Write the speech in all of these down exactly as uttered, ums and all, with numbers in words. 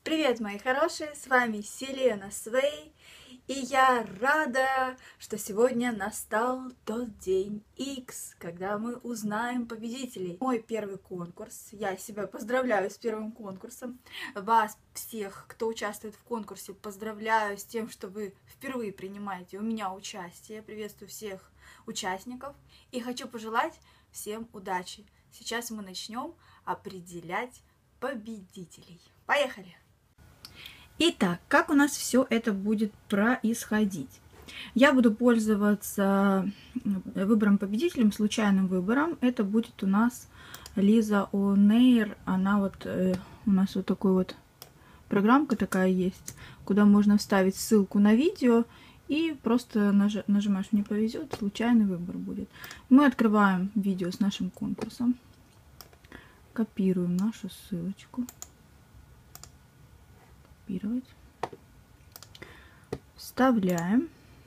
Привет, мои хорошие, с вами Селена Свей, и я рада, что сегодня настал тот день X, когда мы узнаем победителей. Мой первый конкурс, я себя поздравляю с первым конкурсом, вас всех, кто участвует в конкурсе, поздравляю с тем, что вы впервые принимаете у меня участие, приветствую всех участников и хочу пожелать всем удачи. Сейчас мы начнем определять победителей. Поехали! Итак, как у нас все это будет происходить? Я буду пользоваться выбором победителем, случайным выбором. Это будет у нас Лиза О'Нейр. Она вот, э, у нас вот такой вот программка такая есть, куда можно вставить ссылку на видео и просто наж нажимаешь «Мне повезет», случайный выбор будет. Мы открываем видео с нашим конкурсом, копируем нашу ссылочку. Вставляем.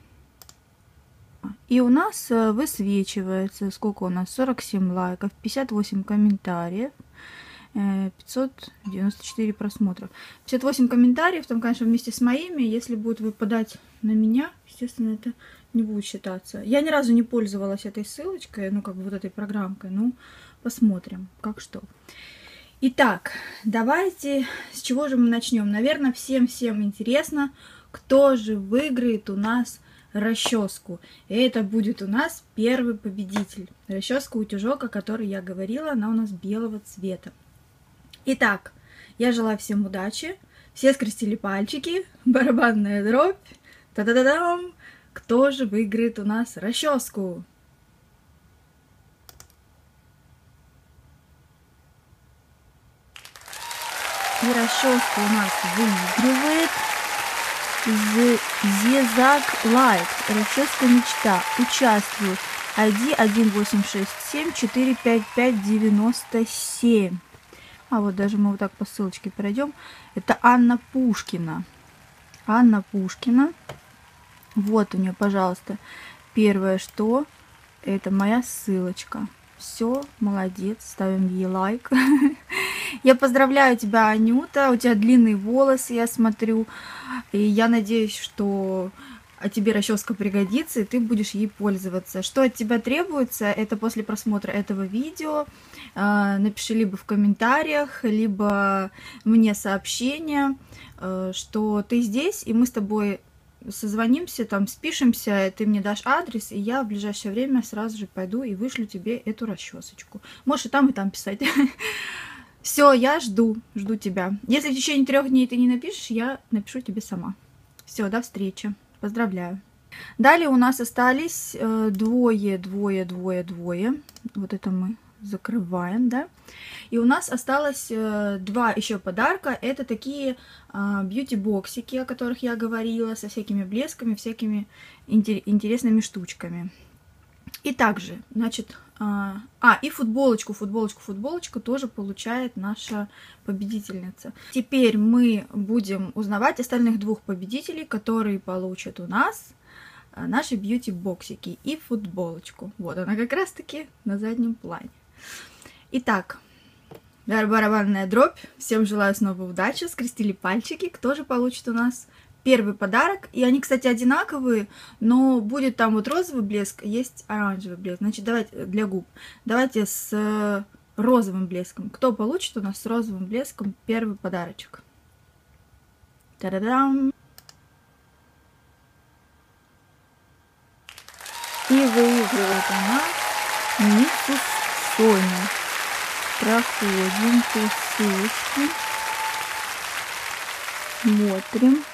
И у нас высвечивается, сколько у нас, сорок семь лайков, пятьдесят восемь комментариев, пятьсот девяносто четыре просмотров. пятьдесят восемь комментариев, там, конечно, вместе с моими. Если будет выпадать на меня, естественно, это не будет считаться. Я ни разу не пользовалась этой ссылочкой, ну, как бы вот этой программкой. Ну, посмотрим, как что. Итак, давайте, с чего же мы начнем? Наверное, всем-всем интересно, кто же выиграет у нас расческу. И это будет у нас первый победитель. Расческа-утюжок, о которой я говорила, она у нас белого цвета. Итак, я желаю всем удачи. Все скрестили пальчики. Барабанная дробь. Та-да-да-дам! Кто же выиграет у нас расческу? И расческу у нас выигрывает Зезак Лайк. Расческа мечта. Участвует ай ди один восемь шесть семь четыре пять пять девяносто семь. А вот даже мы вот так по ссылочке пройдем. Это Анна Пушкина. Анна Пушкина. Вот у нее, пожалуйста, первое, что это моя ссылочка. Все, молодец, ставим ей лайк. Я поздравляю тебя, Анюта, у тебя длинные волосы, я смотрю, и я надеюсь, что тебе расческа пригодится, и ты будешь ей пользоваться. Что от тебя требуется, это после просмотра этого видео напиши либо в комментариях, либо мне сообщение, что ты здесь, и мы с тобой созвонимся, там спишемся, ты мне дашь адрес, и я в ближайшее время сразу же пойду и вышлю тебе эту расчесочку. Можешь и там, и там писать. Все, я жду, жду тебя. Если в течение трех дней ты не напишешь, я напишу тебе сама. Все, до встречи. Поздравляю. Далее у нас остались двое, двое, двое, двое. Вот это мы закрываем, да. И у нас осталось два еще подарка. Это такие бьюти-боксики, о которых я говорила, со всякими блесками, всякими интересными штучками. И также, значит, а, а, и футболочку, футболочку, футболочку тоже получает наша победительница. Теперь мы будем узнавать остальных двух победителей, которые получат у нас наши бьюти-боксики и футболочку. Вот она как раз-таки на заднем плане. Итак, барабанная дробь. Всем желаю снова удачи. Скрестили пальчики. Кто же получит у нас первый подарок? И они, кстати, одинаковые, но будет там вот розовый блеск, есть оранжевый блеск. Значит, давайте для губ. Давайте с розовым блеском. Кто получит у нас с розовым блеском первый подарочек? Та-да-дам! И выигрывает у нас Миссис Соня. Проходим по ссылочке. Смотрим,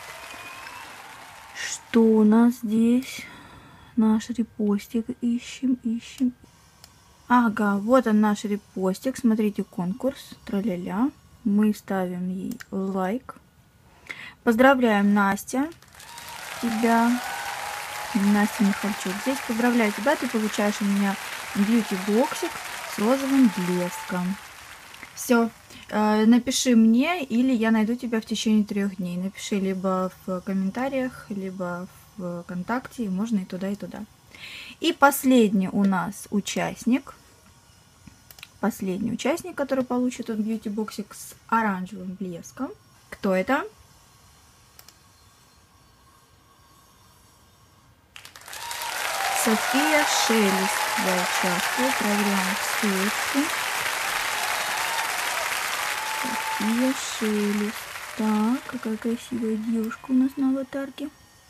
что у нас здесь. Наш репостик ищем, ищем. Ага, вот он наш репостик. Смотрите, конкурс. Тра-ля-ля. Мы ставим ей лайк. Поздравляем, Настя, тебя. Настя Михальчук. Здесь поздравляю тебя. Ты получаешь у меня бьюти-боксик с розовым блеском. Все, э, напиши мне, или я найду тебя в течение трех дней. Напиши либо в комментариях, либо в ВКонтакте, можно и туда, и туда. И последний у нас участник. Последний участник, который получит он бьюти-боксик с оранжевым блеском. Кто это? София Шелест. Я участвую. Проверяем ссылочку. София Шелест. Так, какая красивая девушка у нас на аватарке.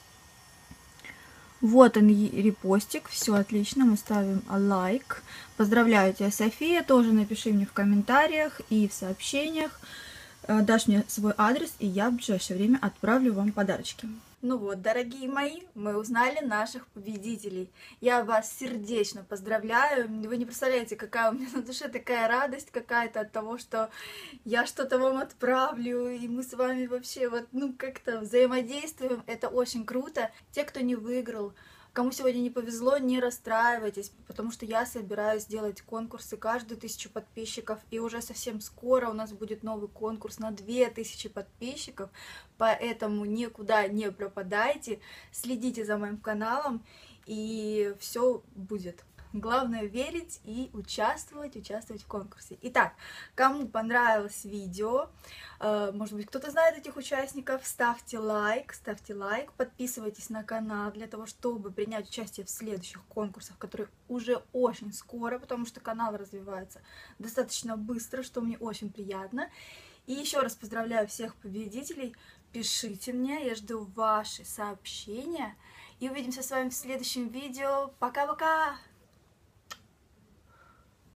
Вот он, репостик. Все отлично. Мы ставим лайк. Поздравляю тебя, София. Тоже напиши мне в комментариях и в сообщениях. Дашь мне свой адрес, и я в ближайшее время отправлю вам подарочки. Ну вот, дорогие мои, мы узнали наших победителей. Я вас сердечно поздравляю. Вы не представляете, какая у меня на душе такая радость какая-то от того, что я что-то вам отправлю, и мы с вами вообще вот, ну, как-то взаимодействуем. Это очень круто. Те, кто не выиграл, кому сегодня не повезло, не расстраивайтесь, потому что я собираюсь делать конкурсы каждую тысячу подписчиков, и уже совсем скоро у нас будет новый конкурс на две тысячи подписчиков, поэтому никуда не пропадайте, следите за моим каналом, и все будет. Главное верить и участвовать, участвовать в конкурсе. Итак, кому понравилось видео, может быть, кто-то знает этих участников, ставьте лайк, ставьте лайк, подписывайтесь на канал для того, чтобы принять участие в следующих конкурсах, которые уже очень скоро, потому что канал развивается достаточно быстро, что мне очень приятно. И еще раз поздравляю всех победителей, пишите мне, я жду ваши сообщения, и увидимся с вами в следующем видео. Пока-пока!